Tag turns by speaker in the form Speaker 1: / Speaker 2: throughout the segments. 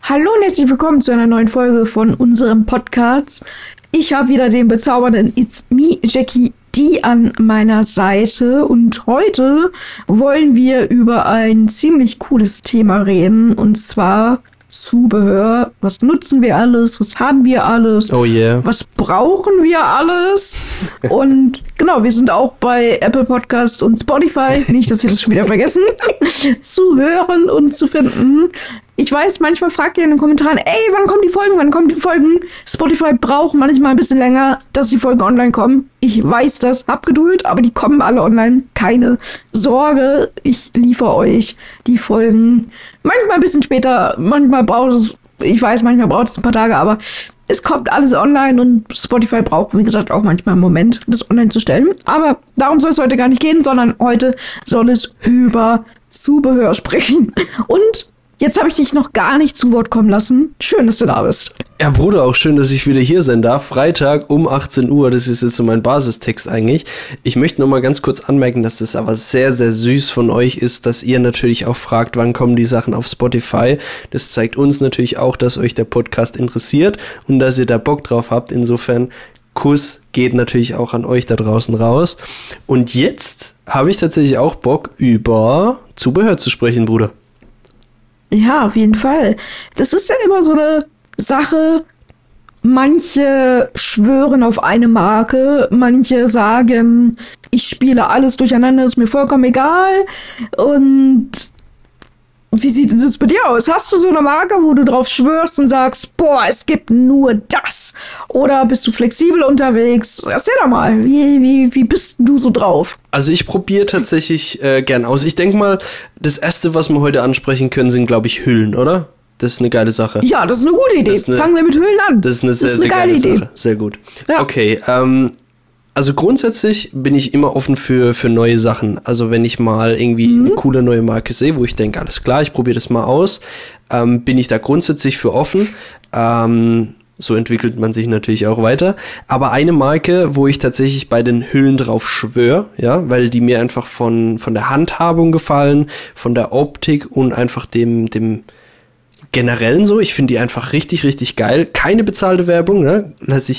Speaker 1: Hallo und herzlich willkommen zu einer neuen Folge von unserem Podcast. Ich habe wieder den bezaubernden It's Me, Jackie D an meiner Seite und heute wollen wir über ein ziemlich cooles Thema reden und zwar Zubehör. Was nutzen wir alles? Was haben wir alles?
Speaker 2: Oh yeah.
Speaker 1: Was brauchen wir alles? Und genau, wir sind auch bei Apple Podcast und Spotify, nicht, dass wir das schon wieder vergessen, zu hören und zu finden. Ich weiß, manchmal fragt ihr in den Kommentaren, ey, wann kommen die Folgen? Spotify braucht manchmal ein bisschen länger, dass die Folgen online kommen. Ich weiß das, hab Geduld, aber die kommen alle online. Keine Sorge, ich liefere euch die Folgen. Manchmal ein bisschen später, manchmal braucht es ein paar Tage, aber es kommt alles online und Spotify braucht, wie gesagt, auch manchmal einen Moment, das online zu stellen. Aber darum soll es heute gar nicht gehen, sondern heute soll es über Zubehör sprechen. Und jetzt habe ich dich noch gar nicht zu Wort kommen lassen. Schön, dass du da bist.
Speaker 2: Ja, Bruder, auch schön, dass ich wieder hier sein darf. Freitag um 18 Uhr, das ist jetzt so mein Basistext eigentlich. Ich möchte noch mal ganz kurz anmerken, dass das aber sehr, sehr süß von euch ist, dass ihr natürlich auch fragt, wann kommen die Sachen auf Spotify. Das zeigt uns natürlich auch, dass euch der Podcast interessiert und dass ihr da Bock drauf habt. Insofern, Kuss geht natürlich auch an euch da draußen raus. Und jetzt habe ich tatsächlich auch Bock, über Zubehör zu sprechen, Bruder.
Speaker 1: Ja, auf jeden Fall. Das ist ja immer so eine Sache, manche schwören auf eine Marke, manche sagen, ich spiele alles durcheinander, ist mir vollkommen egal. Und wie sieht es bei dir aus? Hast du so eine Marke, wo du drauf schwörst und sagst, boah, es gibt nur das? Oder bist du flexibel unterwegs? Erzähl doch mal, wie bist du so drauf?
Speaker 2: Also ich probiere tatsächlich gern aus. Ich denke mal, das Erste, was wir heute ansprechen können, sind, glaube ich, Hüllen, oder? Das ist eine geile Sache.
Speaker 1: Ja, das ist eine gute Idee. Fangen wir mit Hüllen an.
Speaker 2: Das ist eine sehr geile Idee. Sache. Sehr gut. Ja. Okay, also grundsätzlich bin ich immer offen für neue Sachen. Also wenn ich mal irgendwie eine coole neue Marke sehe, wo ich denke, alles klar, ich probiere das mal aus, bin ich da grundsätzlich für offen. So entwickelt man sich natürlich auch weiter. Aber eine Marke, wo ich tatsächlich bei den Hüllen drauf schwöre, ja, weil die mir einfach von der Handhabung gefallen, von der Optik und einfach dem generellen so, ich finde die einfach richtig, richtig geil. Keine bezahlte Werbung, ne?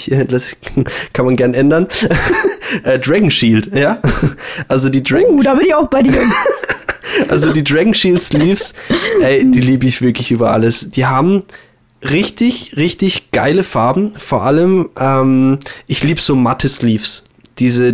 Speaker 2: Kann man gern ändern. Dragon Shield, ja? Also die Dragon...
Speaker 1: da bin ich auch bei dir.
Speaker 2: Also die Dragon Shield Sleeves, die liebe ich wirklich über alles. Die haben richtig, richtig geile Farben. Vor allem, ich liebe so matte Sleeves. Diese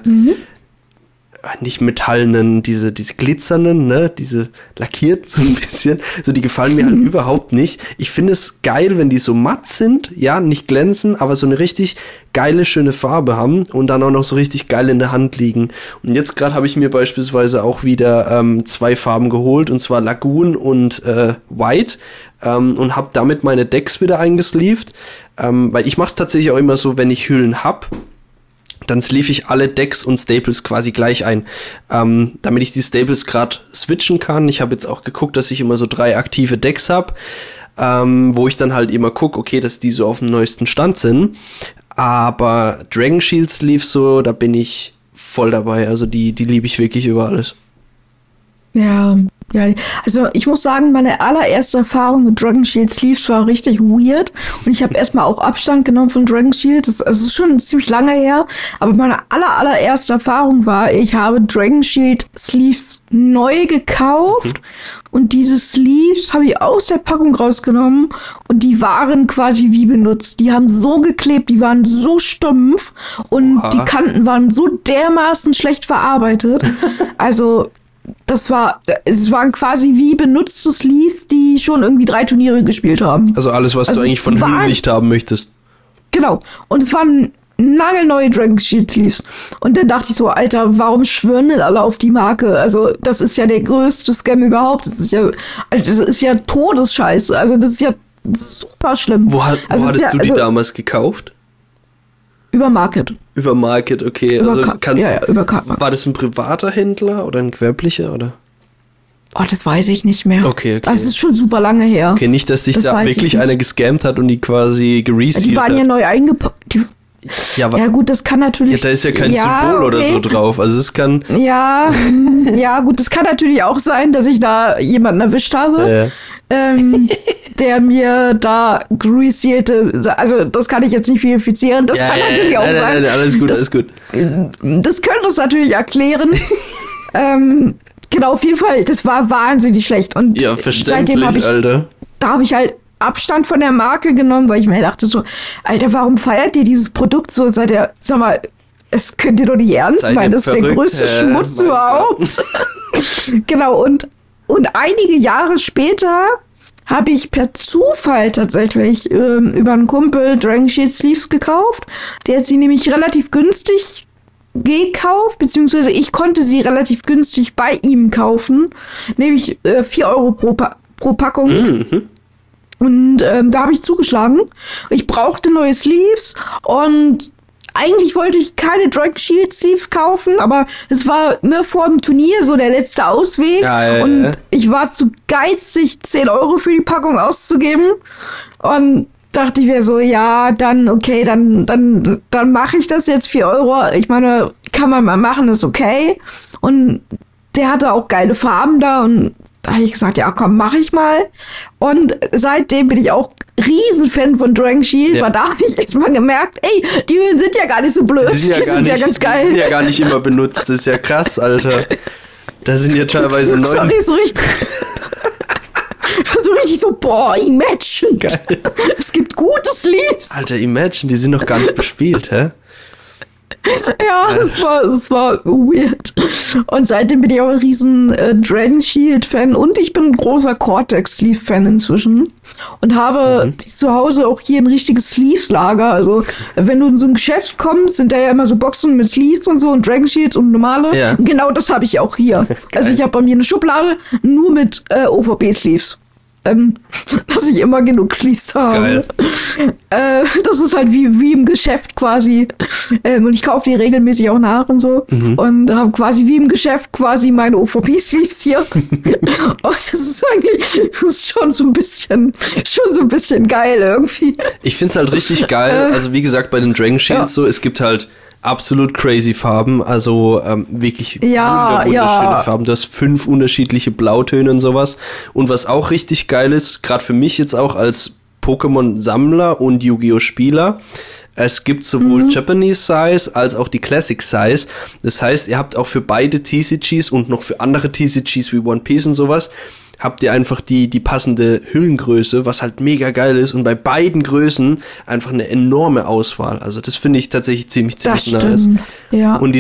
Speaker 2: nicht metallenen, diese glitzernden, ne, diese lackierten so ein bisschen, so die gefallen mir halt überhaupt nicht. Ich finde es geil, wenn die so matt sind, ja, nicht glänzen, aber so eine richtig geile, schöne Farbe haben und dann auch noch so richtig geil in der Hand liegen. Und jetzt gerade habe ich mir beispielsweise auch wieder 2 Farben geholt, und zwar Lagoon und White, und habe damit meine Decks wieder eingesleeved, weil ich mache es tatsächlich auch immer so, wenn ich Hüllen hab, dann sleeve ich alle Decks und Staples quasi gleich ein, damit ich die Staples gerade switchen kann. Ich habe jetzt auch geguckt, dass ich immer so 3 aktive Decks habe, wo ich dann halt immer gucke, okay, dass die so auf dem neuesten Stand sind. Aber Dragon Shield Sleeves so, da bin ich voll dabei. Also die liebe ich wirklich über alles.
Speaker 1: Ja, also ich muss sagen, meine allererste Erfahrung mit Dragon Shield Sleeves war richtig weird und ich habe erstmal auch Abstand genommen von Dragon Shield. Das ist schon ziemlich lange her, aber meine allererste Erfahrung war, ich habe Dragon Shield Sleeves neu gekauft und diese Sleeves habe ich aus der Packung rausgenommen und die waren quasi wie benutzt. Die haben so geklebt, die waren so stumpf und die Kanten waren so dermaßen schlecht verarbeitet. Also es waren quasi wie benutzte Sleeves, die schon irgendwie 3 Turniere gespielt haben.
Speaker 2: Also alles, was du eigentlich von Hüllen nicht haben möchtest. Genau.
Speaker 1: Und es waren nagelneue Dragon Shield Sleeves. Und dann dachte ich so, Alter, warum schwören denn alle auf die Marke? Also, das ist ja der größte Scam überhaupt. Das ist ja Todesscheiße. Also, das ist ja super schlimm.
Speaker 2: Wo hattest du die damals gekauft?
Speaker 1: Über Market.
Speaker 2: Über Market, okay.
Speaker 1: Über
Speaker 2: also
Speaker 1: über Cardmarket.
Speaker 2: War das ein privater Händler oder ein gewerblicher, oder?
Speaker 1: Oh, das weiß ich nicht mehr.
Speaker 2: Okay.
Speaker 1: Das ist schon super lange her.
Speaker 2: Okay, nicht, dass dich da wirklich einer gescammt hat und die quasi geresealt hat.
Speaker 1: Die waren ja neu
Speaker 2: Ja, aber
Speaker 1: Ja gut, das kann natürlich...
Speaker 2: da ist ja kein Symbol oder so drauf. Also es kann...
Speaker 1: Ja, ja gut, das kann natürlich auch sein, dass ich da jemanden erwischt habe, der mir da greasielte, also das kann ich jetzt nicht verifizieren, das kann natürlich auch sein.
Speaker 2: Nein, alles gut, alles gut.
Speaker 1: Das könnte es natürlich erklären. Genau, auf jeden Fall, das war wahnsinnig schlecht. Und
Speaker 2: Ja, verständlich,
Speaker 1: da habe ich halt Abstand von der Marke genommen, weil ich mir dachte so, Alter, warum feiert ihr dieses Produkt so? Sag mal, es könnt ihr doch nicht ernst meinen, das ist der größte Schmutz überhaupt. Genau, und einige Jahre später habe ich per Zufall tatsächlich über einen Kumpel Dragon Shield Sleeves gekauft. Der hat sie nämlich relativ günstig gekauft, beziehungsweise ich konnte sie relativ günstig bei ihm kaufen, nämlich 4 Euro pro Packung.
Speaker 2: Mhm.
Speaker 1: Und da habe ich zugeschlagen. Ich brauchte neue Sleeves und eigentlich wollte ich keine Dragon Shield Sleeves kaufen, aber es war vor dem Turnier so der letzte Ausweg. Und ich war zu geizig, 10 Euro für die Packung auszugeben. Und dachte ich mir so, ja, dann okay, dann mache ich das jetzt 4 Euro. Ich meine, kann man mal machen, ist okay. Und der hatte auch geile Farben da und da habe ich gesagt, ja komm, mach ich mal. Und seitdem bin ich auch Riesenfan von Dragon Shield, weil da habe ich echt mal gemerkt, ey, die Höhlen sind ja gar nicht so blöd, die sind ja ganz geil.
Speaker 2: Die sind ja gar nicht immer benutzt, das ist ja krass, Alter. Da sind ja teilweise 9...
Speaker 1: Sorry, so richtig so, boah, Imagine.
Speaker 2: Geil.
Speaker 1: Es gibt gute Sleeves.
Speaker 2: Alter, Imagine, die sind noch gar nicht bespielt, hä?
Speaker 1: Ja, es war weird. Und seitdem bin ich auch ein riesen Dragon Shield Fan und ich bin ein großer Cortex Sleeve Fan inzwischen und habe zu Hause auch hier ein richtiges Sleeves-Lager. Also wenn du in so ein Geschäft kommst, sind da ja immer so Boxen mit Sleeves und so und Dragon Shields und normale. Ja. Und genau das habe ich auch hier. Also ich habe bei mir eine Schublade nur mit OVP Sleeves. Dass ich immer genug Sleeves habe. Das ist halt wie im Geschäft quasi. Und ich kaufe die regelmäßig auch nach und so. Und habe quasi wie im Geschäft quasi meine OVP-Sleeves hier. Und das ist schon so ein bisschen geil irgendwie.
Speaker 2: Ich find's halt richtig geil. Also wie gesagt, bei den Dragon Shields so, es gibt halt absolut crazy Farben, also wirklich wunderschöne Farben. Du hast 5 unterschiedliche Blautöne und sowas. Und was auch richtig geil ist, gerade für mich jetzt auch als Pokémon-Sammler und Yu-Gi-Oh! Spieler, es gibt sowohl Japanese Size als auch die Classic Size. Das heißt, ihr habt auch für beide TCGs und noch für andere TCGs wie One Piece und sowas, habt ihr einfach die passende Hüllengröße, was halt mega geil ist und bei beiden Größen einfach eine enorme Auswahl. Also das finde ich tatsächlich ziemlich
Speaker 1: das
Speaker 2: nice.
Speaker 1: Stimmt. Ja.
Speaker 2: Und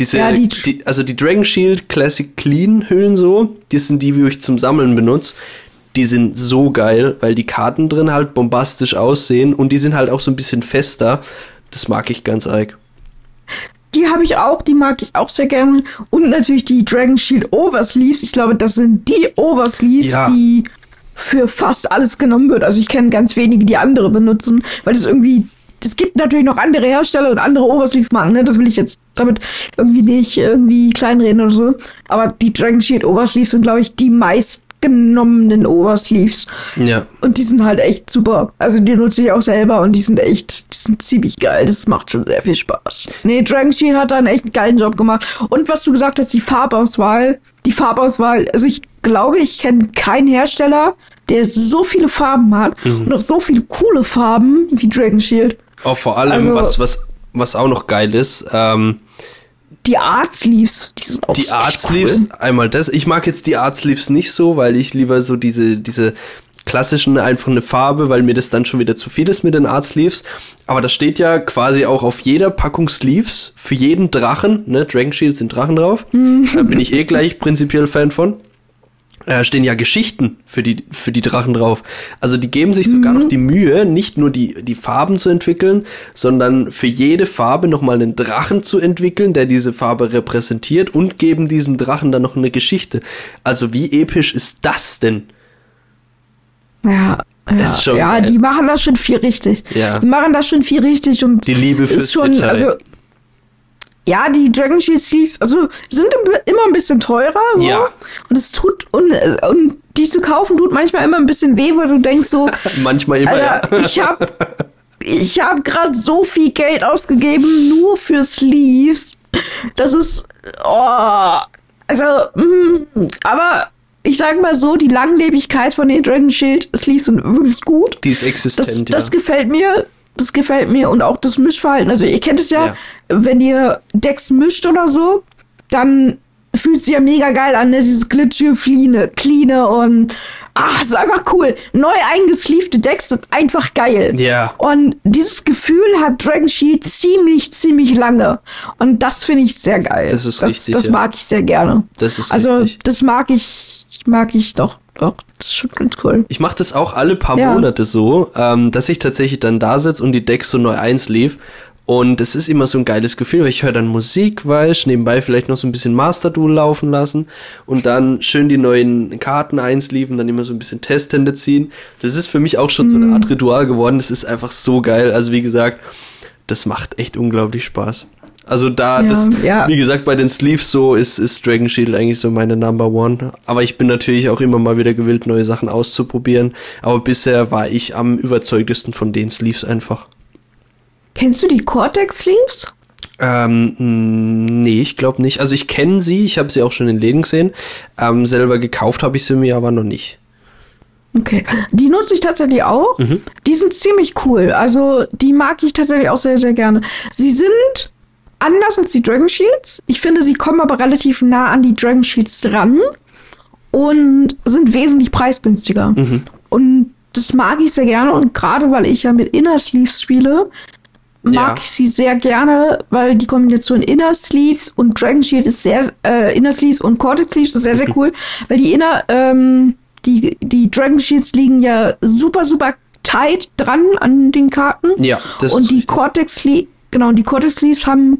Speaker 2: die Dragon Shield Classic Clean Hüllen so, das sind die ich zum Sammeln benutze. Die sind so geil, weil die Karten drin halt bombastisch aussehen und die sind halt auch so ein bisschen fester. Das mag ich ganz arg.
Speaker 1: Die mag ich auch sehr gerne. Und natürlich die Dragon Shield Oversleeves. Ich glaube, das sind die Oversleeves, die für fast alles genommen wird. Also ich kenne ganz wenige, die andere benutzen, weil es gibt natürlich noch andere Hersteller und andere Oversleeves machen, ne? Das will ich jetzt damit irgendwie nicht kleinreden oder so. Aber die Dragon Shield Oversleeves sind, glaube ich, die meistgenommenen Oversleeves. Ja. Und die sind halt echt super. Also die nutze ich auch selber und die sind ziemlich geil. Das macht schon sehr viel Spaß. Nee, Dragon Shield hat da einen echt geilen Job gemacht. Und was du gesagt hast, die Farbauswahl, also ich glaube, ich kenne keinen Hersteller, der so viele Farben hat und auch so viele coole Farben wie Dragon Shield.
Speaker 2: Oh, vor allem, also, was auch noch geil ist,
Speaker 1: die Art Sleeves, die sind auch
Speaker 2: die Art Sleeves, cool. Einmal das. Ich mag jetzt die Art Sleeves nicht so, weil ich lieber so diese klassischen, einfach eine Farbe, weil mir das dann schon wieder zu viel ist mit den Art Sleeves. Aber das steht ja quasi auch auf jeder Packung Sleeves für jeden Drachen, ne? Dragon Shield sind Drachen drauf. Da bin ich gleich prinzipiell Fan von. Stehen ja Geschichten für die Drachen drauf. Also die geben sich sogar noch die Mühe, nicht nur die Farben zu entwickeln, sondern für jede Farbe nochmal einen Drachen zu entwickeln, der diese Farbe repräsentiert und geben diesem Drachen dann noch eine Geschichte. Also wie episch ist das denn?
Speaker 1: Ja, die machen das schon viel richtig.
Speaker 2: Ja.
Speaker 1: Die machen das schon viel richtig und
Speaker 2: die Liebe fürs Detail.
Speaker 1: Also ja, die Dragon Shield Sleeves, also sind immer ein bisschen teurer, so. Ja. Und es tut, und die zu kaufen tut manchmal immer ein bisschen weh, weil du denkst so,
Speaker 2: manchmal immer,
Speaker 1: Alter, ich habe gerade so viel Geld ausgegeben, nur für Sleeves. Das ist, aber ich sage mal so, die Langlebigkeit von den Dragon Shield Sleeves sind wirklich gut.
Speaker 2: Die ist existent,
Speaker 1: das gefällt mir. Das gefällt mir und auch das Mischverhalten. Also ihr kennt es ja, wenn ihr Decks mischt oder so, dann fühlt es sich ja mega geil an, ne? Dieses glitschige, cleane und es ist einfach cool. Neu eingesleevte Decks sind einfach geil.
Speaker 2: Ja.
Speaker 1: Und dieses Gefühl hat Dragon Shield ziemlich lange. Und das finde ich sehr geil.
Speaker 2: Das ist richtig.
Speaker 1: Das mag ich sehr gerne.
Speaker 2: Das ist
Speaker 1: also,
Speaker 2: richtig.
Speaker 1: Das mag ich doch. Doch, das ist schon ganz cool.
Speaker 2: Ich mache das auch alle paar Monate so, dass ich tatsächlich dann da sitze und die Decks so neu einsleeve. Und es ist immer so ein geiles Gefühl, weil ich höre dann Musik, nebenbei vielleicht noch so ein bisschen Master Duel laufen lassen und dann schön die neuen Karten einsleeven, dann immer so ein bisschen Testhände ziehen. Das ist für mich auch schon so eine Art Ritual geworden. Das ist einfach so geil. Also wie gesagt, das macht echt unglaublich Spaß. Also wie gesagt, bei den Sleeves so ist Dragon Shield eigentlich so meine Number One. Aber ich bin natürlich auch immer mal wieder gewillt, neue Sachen auszuprobieren. Aber bisher war ich am überzeugtesten von den Sleeves einfach.
Speaker 1: Kennst du die Cortex Sleeves?
Speaker 2: Nee, ich glaube nicht. Also ich kenne sie, ich habe sie auch schon in Läden gesehen. Selber gekauft habe ich sie mir aber noch nicht.
Speaker 1: Okay, die nutze ich tatsächlich auch. Die sind ziemlich cool. Also die mag ich tatsächlich auch sehr, sehr gerne. Sie sind anders als die Dragon Shields. Ich finde, sie kommen aber relativ nah an die Dragon Shields dran und sind wesentlich preisgünstiger. Und das mag ich sehr gerne. Und gerade weil ich ja mit Inner Sleeves spiele, mag ich sie sehr gerne, weil die Kombination Inner Sleeves und Dragon Shield ist sehr, Inner Sleeves und Cortex Sleeves ist sehr, sehr cool, weil die Dragon Shields liegen ja super tight dran an den Karten.
Speaker 2: Ja, das
Speaker 1: und
Speaker 2: ist
Speaker 1: die
Speaker 2: richtig.
Speaker 1: Cortex Sleeves haben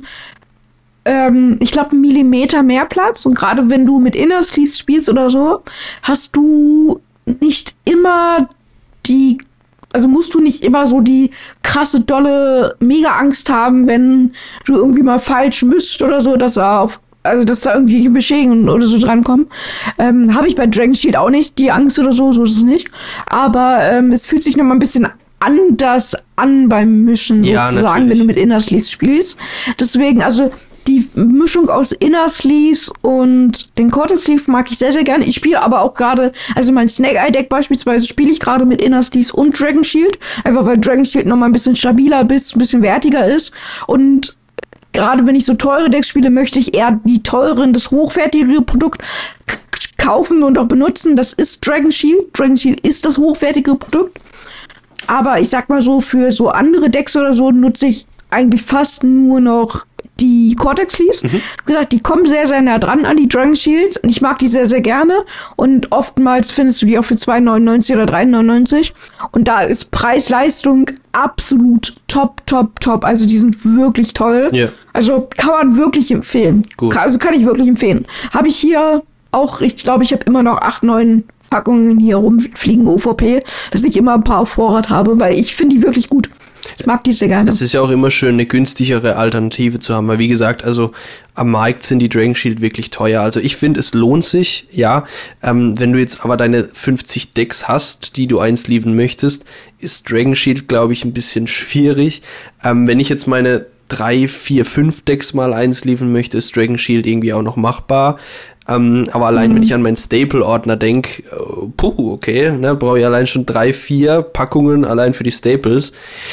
Speaker 1: ich glaube, 1 Millimeter mehr Platz. Und gerade wenn du mit Inner Sleeves spielst oder so, hast du nicht immer musst du nicht immer so die krasse, dolle Mega-Angst haben, wenn du irgendwie mal falsch mischt oder so, dass da irgendwie Beschädigungen oder so drankommen. Habe ich bei Dragon Shield auch nicht, die Angst oder so ist es nicht. Aber es fühlt sich nochmal ein bisschen anders an beim Mischen, sozusagen,
Speaker 2: natürlich.
Speaker 1: wenn du mit Inner Sleeves spielst. Deswegen, also die Mischung aus Inner Sleeves und den Cortex Sleeves mag ich sehr, sehr gerne. Ich spiele aber auch gerade, also mein Snake Eye Deck beispielsweise spiele ich gerade mit Inner Sleeves und Dragon Shield. Einfach weil Dragon Shield nochmal ein bisschen stabiler ein bisschen wertiger ist. Und gerade wenn ich so teure Decks spiele, möchte ich eher die teuren, das hochwertigere Produkt kaufen und auch benutzen. Das ist Dragon Shield. Dragon Shield ist das hochwertige Produkt. Aber ich sag mal so, für so andere Decks oder so nutze ich eigentlich fast nur noch die Cortex Sleeves. Wie gesagt, die kommen sehr, sehr nah dran an die Dragon Shields und ich mag die sehr, sehr gerne. Und oftmals findest du die auch für 2,99 oder 3,99. Und da ist Preis-Leistung absolut top. Also die sind wirklich toll.
Speaker 2: Ja.
Speaker 1: Also kann man wirklich empfehlen.
Speaker 2: Gut.
Speaker 1: Also kann ich wirklich empfehlen. Habe ich hier auch, ich glaube, ich habe immer noch 8, 9 Packungen hier rumfliegen, OVP, dass ich immer ein paar auf Vorrat habe, weil ich finde die wirklich gut. Ich mag die sehr gerne.
Speaker 2: Es ist ja auch immer schön, eine günstigere Alternative zu haben, weil wie gesagt, also am Markt sind die Dragon Shield wirklich teuer. Also ich finde, es lohnt sich, ja. Wenn du jetzt aber deine 50 Decks hast, die du einsleeven möchtest, ist Dragon Shield, glaube ich, ein bisschen schwierig. Wenn ich jetzt meine 3, 4, 5 Decks mal einsleeven möchte, ist Dragon Shield irgendwie auch noch machbar. Aber allein, wenn ich an meinen Staple-Ordner denke, okay, ne, brauche ich allein schon 3, 4 Packungen allein für die Staples.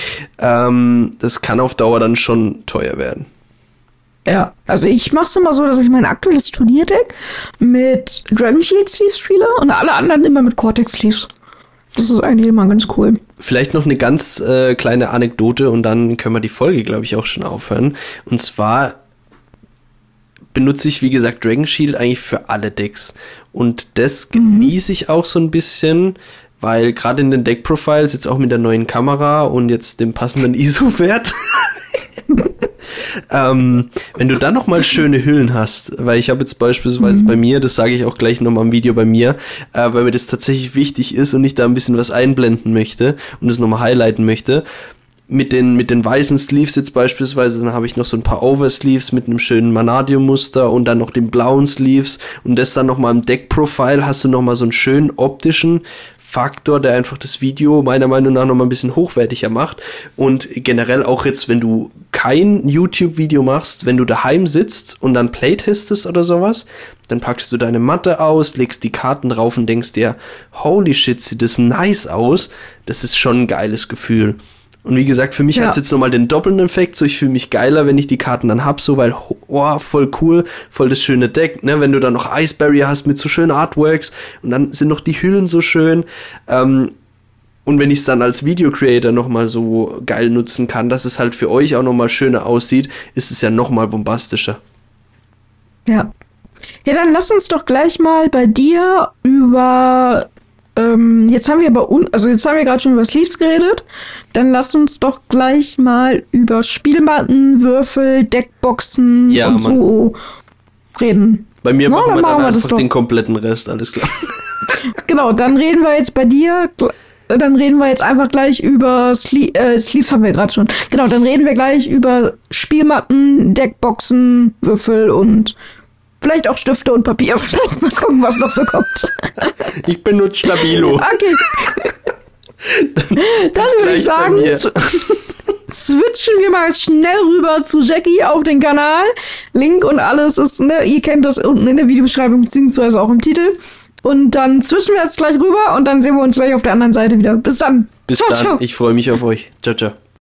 Speaker 2: Das kann auf Dauer dann schon teuer werden.
Speaker 1: Ja, also ich mache es immer so, dass ich mein aktuelles Turnierdeck mit Dragon Shield Sleeves spiele und alle anderen immer mit Cortex Sleeves. Das ist eigentlich immer ganz cool.
Speaker 2: Vielleicht noch eine ganz kleine Anekdote und dann können wir die Folge, glaube ich, auch schon aufhören. Und zwar benutze ich, wie gesagt, Dragon Shield eigentlich für alle Decks. Und das genieße ich auch so ein bisschen, weil gerade in den Deck-Profiles, jetzt auch mit der neuen Kamera und jetzt dem passenden ISO-Wert, wenn du dann nochmal schöne Hüllen hast, weil ich habe jetzt beispielsweise bei mir, das sage ich auch gleich nochmal im Video bei mir, weil mir das tatsächlich wichtig ist und ich da ein bisschen was einblenden möchte und das nochmal highlighten möchte, mit den weißen Sleeves jetzt beispielsweise, dann habe ich noch so ein paar Oversleeves mit einem schönen Vanadium-Muster und dann noch den blauen Sleeves und das dann nochmal im Deck-Profile hast du nochmal so einen schönen optischen, Faktor, der einfach das Video meiner Meinung nach nochmal ein bisschen hochwertiger macht. Und generell auch jetzt, wenn du kein YouTube-Video machst, wenn du daheim sitzt und dann Playtestest oder sowas, dann packst du deine Matte aus, legst die Karten drauf und denkst dir, holy shit, sieht das nice aus. Das ist schon ein geiles Gefühl. Und wie gesagt, für mich hat es jetzt nochmal den doppelten Effekt, so ich fühle mich geiler, wenn ich die Karten dann hab, so, weil, voll cool, voll das schöne Deck, ne, wenn du dann noch Ice Barrier hast mit so schönen Artworks und dann sind noch die Hüllen so schön, und wenn ich es dann als Video-Creator nochmal so geil nutzen kann, dass es halt für euch auch nochmal schöner aussieht, ist es ja nochmal bombastischer.
Speaker 1: Ja. Ja, dann lass uns doch gleich mal bei dir über jetzt haben wir gerade schon über Sleeves geredet. Dann lass uns doch gleich mal über Spielmatten, Würfel, Deckboxen und so reden.
Speaker 2: Bei mir machen wir dann einfach den kompletten Rest, alles klar.
Speaker 1: Genau, dann reden wir jetzt bei dir, dann reden wir jetzt einfach gleich über Sleeves haben wir gerade schon. Genau, dann reden wir gleich über Spielmatten, Deckboxen, Würfel und vielleicht auch Stifte und Papier. Vielleicht mal gucken, was noch so kommt.
Speaker 2: Ich benutze Stabilo.
Speaker 1: Okay. Dann würde ich sagen, switchen wir mal schnell rüber zu Jackie auf den Kanal. Link und alles ist, ne, ihr kennt das unten in der Videobeschreibung, beziehungsweise auch im Titel. Und dann switchen wir jetzt gleich rüber und dann sehen wir uns gleich auf der anderen Seite wieder. Bis dann.
Speaker 2: Bis dann. Ciao. Ich freue mich auf euch. Ciao, ciao.